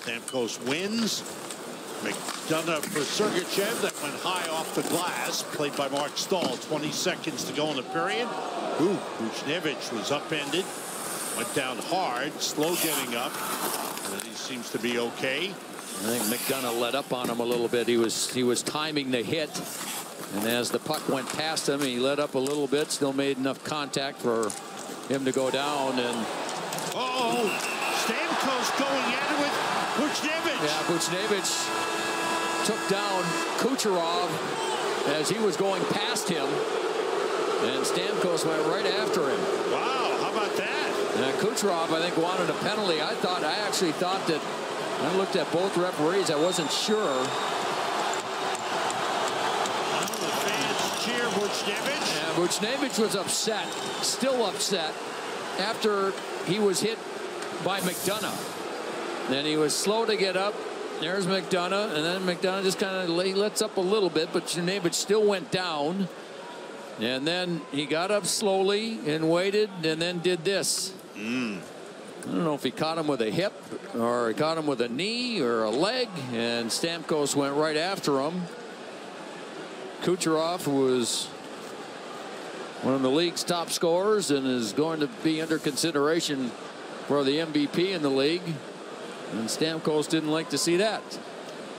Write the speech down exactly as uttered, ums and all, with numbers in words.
Stamkos wins. McDonough for Sergachev. That went high off the glass. Played by Mark Stahl. twenty seconds to go in the period. Ooh, Buchnevich was upended. Went down hard. Slow getting up. And he seems to be okay. I think McDonough let up on him a little bit. He was he was timing the hit. And as the puck went past him, he let up a little bit. Still made enough contact for him to go down. And uh-oh, Stamkos going at it with Buchnevich. Yeah, Buchnevich took down Kucherov as he was going past him, and Stamkos went right after him. Wow, how about that? Now, Kucherov, I think, wanted a penalty. I thought, I actually thought that, I looked at both referees, I wasn't sure. Well, the fans cheer Buchnevich. Yeah, Buchnevich was upset, still upset, after he was hit by McDonough. Then he was slow to get up. There's McDonough, and then McDonough just kind of lets up a little bit, but Buchnevich still went down. And then he got up slowly and waited, and then did this. Mm. I don't know if he caught him with a hip, or he caught him with a knee or a leg, and Stamkos went right after him. Kucherov was one of the league's top scorers and is going to be under consideration for the M V P in the league. And Stamkos didn't like to see that.